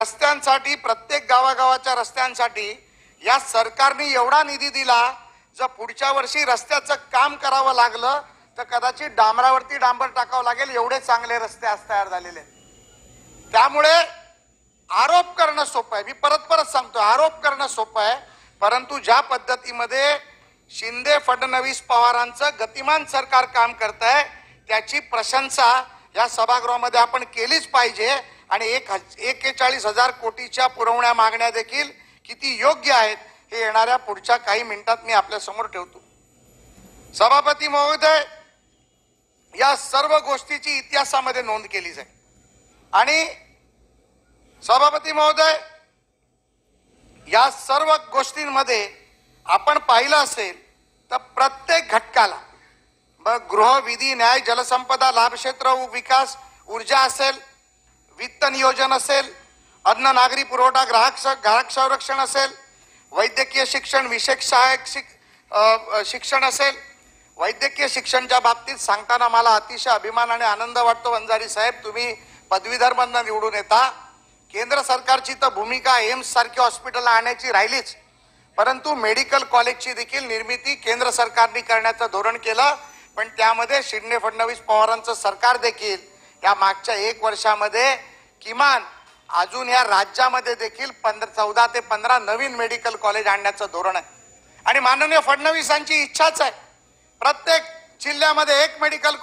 रस्त्यांसाठी प्रत्येक गावागावाच्या रस्त्यांसाठी या सरकारने एवढा निधी दिला, जर पुढच्या वर्षी रस्त्याचं काम करावं लागलं तर कदाचित डांबरावरती डांबर टाकावं लागेल, एवढे चांगले रस्ते आज तयार झालेले आहेत। त्यामुळे आरोप करणं सोपं आहे, मी परत परत सांगतो, आरोप करणं सोपं आहे, परंतु ज्या पद्धतीमध्ये शिंदे फडणवीस पवारांचं गतिमान सरकार काम करत आहे त्याची प्रशंसा या सभागृहामध्ये आपण केलीच पाहिजे। आणि 41,000 कोटीच्या पुरवण्या मागण्या देखील किती योग्य आहेत हे येणाऱ्या पुढच्या काही मिनिटात मी आपल्या समोर ठेवतो। सभापती महोदय, या सर्व गोष्टीची इतिहासामध्ये नोंद केली जाईल। आणि सभापती महोदय, या सर्व गोष्टींमध्ये आपण पाहिलं असेल तर प्रत्येक घटकाला गृह, विधी, न्याय, जलसंपदा, लाभ क्षेत्र विकास, ऊर्जा असेल, वित्त नियोजन असेल, अन्न नागरी पुरवठा, ग्राहक संरक्षण असेल, वैद्यकीय शिक्षण, विशेष सहाय्यक शिक्षण असेल, वैद्यकीय शिक्षणच्या बाबतीत सांगताना मला अतिशय अभिमान आणि आनंद वाटतो। वंजारी साहेब, तुम्ही पदवीधरमधून निवडून येता। केंद्र सरकारची तर भूमिका एम्स सारखे हॉस्पिटल आणण्याची राहिलीच, परंतु मेडिकल कॉलेजची देखील निर्मिती केंद्र सरकारने करण्याचं धोरण केलं। पण त्यामध्ये शिंदे फडणवीस पवारांचं सरकार देखील या मागच्या 1 वर्षामध्ये किमान अजून या राज्यामध्ये देखील 14 ते 15 नवीन मेडिकल कॉलेज आणण्याचं धोरण आहे। आणि माननीय फडणवीसांची इच्छाच आहे प्रत्येक जिल्ह्यामध्ये एक मेडिकल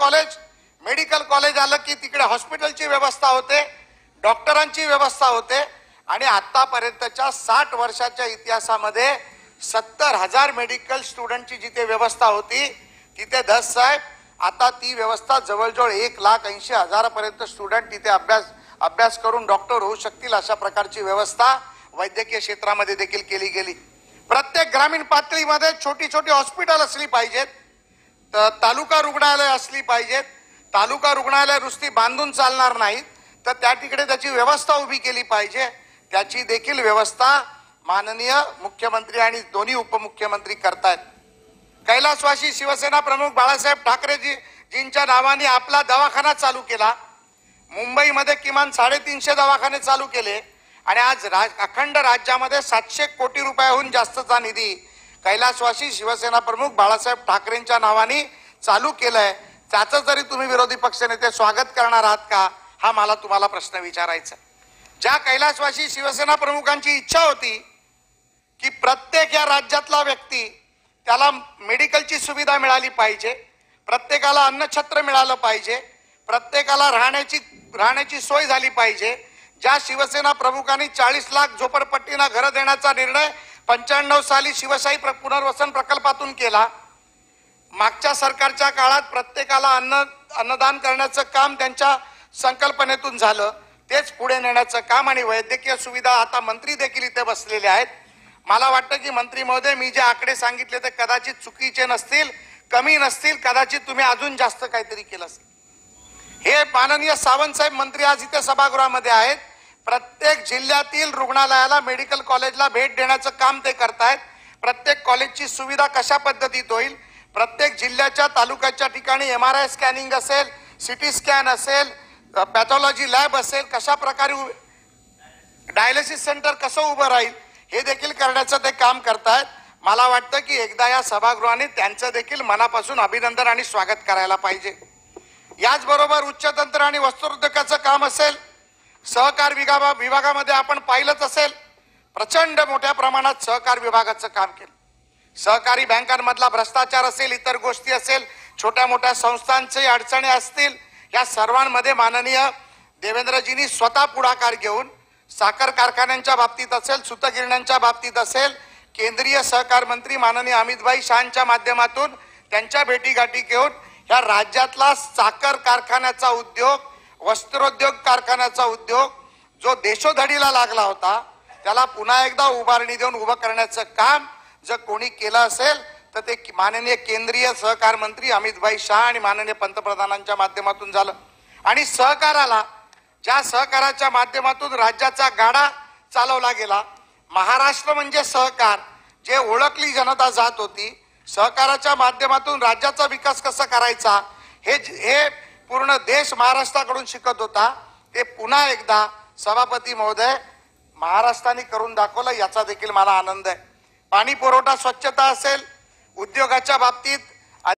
कॉलेज आलं की तिकडे हॉस्पिटलची व्यवस्था होते, डॉक्टरांची व्यवस्था होते। आणि आतापर्यंतच्या 60 वर्षाच्या इतिहासामध्ये 70,000 मेडिकल स्टुडंटची जिथे व्यवस्था होती तिथे धस साहेब आता ती व्यवस्था जवळजवळ 1,80,000 पर्यंत स्टुडंट तिथे अभ्यास करून डॉक्टर होऊ शकतील अशा प्रकारची व्यवस्था वैद्यकीय क्षेत्रामध्ये देखील केली गेली। प्रत्येक ग्रामीण पातळीमध्ये छोटी छोटी हॉस्पिटल असली पाहिजेत, तालुका रुग्णालय असली पाहिजेत। तालुका रुग्णालय नुसती बांधून चालणार नाहीत, तर त्या ठिकाणी त्याची व्यवस्था उभी केली पाहिजे। त्याची देखील व्यवस्था माननीय मुख्यमंत्री आणि दोन्ही उपमुख्यमंत्री करतायत। कैलासवासी शिवसेना प्रमुख बाळासाहेब ठाकरेजींच्या नावाने आपला दवाखाना चालू केला। मुंबईमध्ये किमान 350 दवाखाने चालू केले आणि आज अखंड राज्यामध्ये 700 कोटी रुपयाहून जास्तचा निधी कैलासवासी शिवसेना प्रमुख बाळासाहेब ठाकरेंच्या नावाने चालू केलाय। त्याचं जरी तुम्ही विरोधी पक्षनेते स्वागत करणार आहात का, हा मला तुम्हाला प्रश्न विचारायचा। ज्या कैलासवासी शिवसेना प्रमुखांची इच्छा होती की प्रत्येक या राज्यातला व्यक्ती त्याला मेडिकलची सुविधा मिळाली पाहिजे, प्रत्येकाला अन्नछत्र मिळालं पाहिजे, प्रत्येकाला राहण्याची सोय झाली पाहिजे, ज्या शिवसेना प्रमुखांनी 40 लाख झोपडपट्टींना घरं देण्याचा निर्णय 95 साली शिवशाही पुनर्वसन प्रकल्पातून केला, मागच्या सरकारच्या काळात प्रत्येकाला अन्नदान करण्याचं काम त्यांच्या संकल्पनेतून झालं, तेच पुढे नेण्याचं काम। आणि वैद्यकीय सुविधा, आता मंत्री देखील इथे बसलेले आहेत, मला वाटतं की मंत्री महोदय मी जे आकडे सांगितले ते कदाचित चुकीचे नसतील, कमी नसतील, कदाचित तुम्ही अजून जास्त काहीतरी केलं असेल। हे माननीय सावंत साहेब मंत्री आज इथे सभागृहामध्ये आहेत, प्रत्येक जिल्ह्यातील रुग्णालयाला, मेडिकल कॉलेजला भेट देण्याचं काम ते करतायत। प्रत्येक कॉलेजची सुविधा कशा पद्धतीत होईल, प्रत्येक जिल्ह्याच्या तालुक्याच्या ठिकाणी MRI स्कॅनिंग असेल, CT स्कॅन असेल, पॅथॉलॉजी लॅब असेल, कशा प्रकारे डायलिसिस सेंटर कसं उभं राहील हे देखील करण्याचं ते काम करतायत। मला वाटतं की एकदा या सभागृहाने त्यांचं देखील मनापासून अभिनंदन आणि स्वागत करायला पाहिजे। याचबरोबर उच्च तंत्र आणि वस्त्रोद्योगाचं काम असेल, सहकार विभागामध्ये आपण पाहिलंच असेल, प्रचंड मोठ्या प्रमाणात सहकार विभागाचं काम केलं। सहकारी बँकांमधला भ्रष्टाचार असेल, इतर गोष्टी असेल, छोट्या मोठ्या संस्थांचे अडचणी असतील, या सर्वांमध्ये माननीय देवेंद्रजींनी स्वतः पुढाकार घेऊन साखर कारखान्यांच्या बाबतीत असेल, सूतगिरण्यांच्या बाबतीत असेल, केंद्रीय सहकार मंत्री माननीय अमितभाई शाहांच्या माध्यमातून त्यांच्या भेटीगाठी घेऊन या राज्यातला साखर कारखान्याचा उद्योग, वस्त्रोद्योग कारखान्याचा उद्योग जो देशोधडीला लागला होता त्याला पुन्हा एकदा उभारणी देऊन उभं करण्याचं काम जर कोणी केलं असेल तर ते माननीय केंद्रीय सहकार मंत्री अमितभाई शाह आणि माननीय पंतप्रधानांच्या माध्यमातून झालं। आणि सहकाराला, ज्या सहकाराच्या माध्यमातून राज्याचा गाडा चालवला गेला, महाराष्ट्र म्हणजे सहकार जे ओळखली जनता जात होती, सहकाराच्या माध्यमातून राज्याचा विकास कसा करायचा हे पूर्ण देश महाराष्ट्राकडून शिकत होता। ते पुन्हा एकदा सभापती महोदय महाराष्ट्राने करून दाखवलं, याचा देखील मला आनंद आहे. पाणी पुरवठा स्वच्छता असेल, उद्योगाच्या बाबतीत